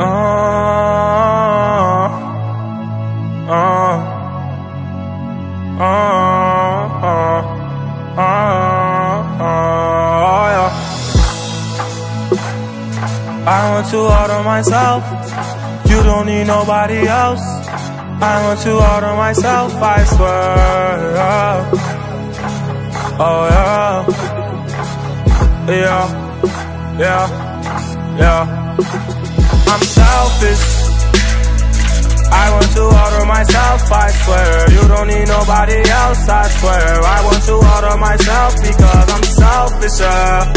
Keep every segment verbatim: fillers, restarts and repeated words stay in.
Uh, uh, uh, uh, uh, uh, yeah. I want to order myself. You don't need nobody else. I want to order myself, I swear. Yeah. Oh yeah. Yeah. Yeah. Yeah. I'm selfish. I want to order myself, I swear. You don't need nobody else, I swear. I want to order myself because I'm selfish, yeah.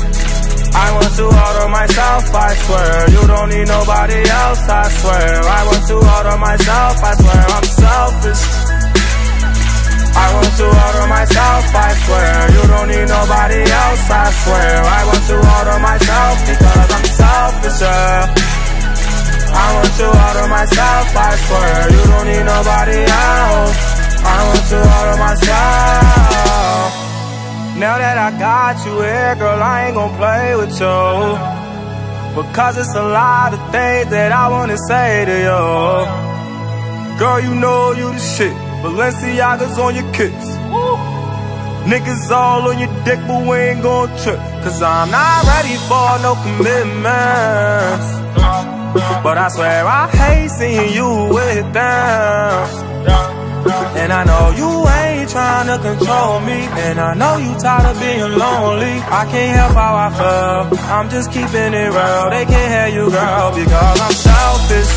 I want to order myself, I swear. You don't need nobody else, I swear. I want to order myself, I swear. I'm selfish. I want to order myself, I swear. You don't need nobody else, I swear. I want to order myself because I'm selfish, yeah. I want to order myself, I swear. You don't need nobody else. I want to order myself. Now that I got you here, girl, I ain't gon' play with you, because it's a lot of things that I wanna say to you. Girl, you know you the shit. Balenciaga's on your kicks. Niggas all on your dick, but we ain't gon' trip, cause I'm not ready for no commitments. But I swear I hate seeing you with them. And I know you ain't tryna control me, and I know you tired of being lonely. I can't help how I feel, I'm just keeping it real. They can't hear you, girl, because I'm selfish.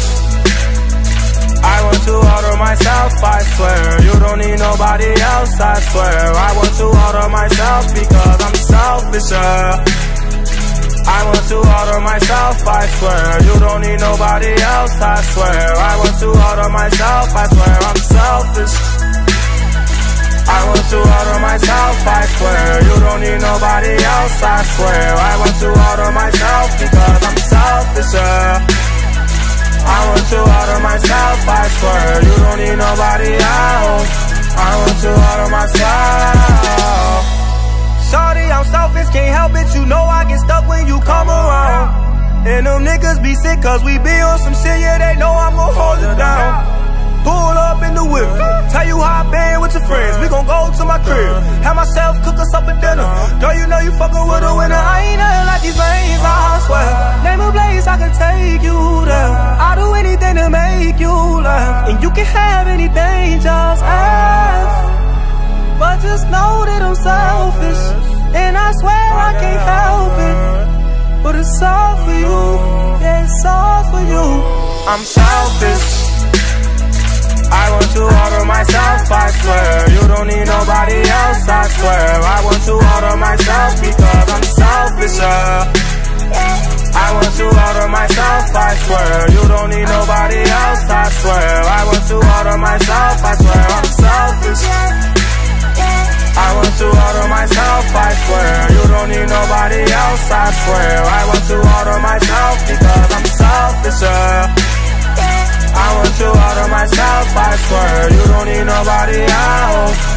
I want to order myself, I swear. You don't need nobody else, I swear. I want to order myself because I'm selfish, yeah. I want to order myself, I swear. You don't need nobody else, I swear. I want to order myself, I swear. I'm selfish. I want to order myself, I swear. You don't need nobody else, I swear. I want to order myself because I'm selfish, yeah. I want to order myself, I swear. You don't need nobody else. I want to order myself. Shorty, I'm selfish, can't help it. You know I get stuck when you come around. And them niggas be sick cause we be on some shit. Yeah, they know I'm gon' hold it down. Pull up in the whip, tell you how I been with your friends. We gon' go to my crib, have myself cook us up a dinner. Girl, you know you fuckin' with a winner. I ain't nothing like these veins, I swear. Name a place I can take you there. I'll do anything to make you laugh. And you can have anything, just ask. But just know that I'm selfish, and I swear I can't help it. But it's all for you, yeah, it's all for you. I'm selfish. I want to order myself, I swear. You don't need nobody else, I swear. I want to order myself because I'm selfish, yeah. I want to order myself, I swear. You don't need nobody else, I swear. I want to order myself, I swear. I'm selfish. I want to order myself, I swear. You don't need nobody else, I swear. I want to order myself because I'm selfish, yeah. I want to order myself, I swear. You don't need nobody else.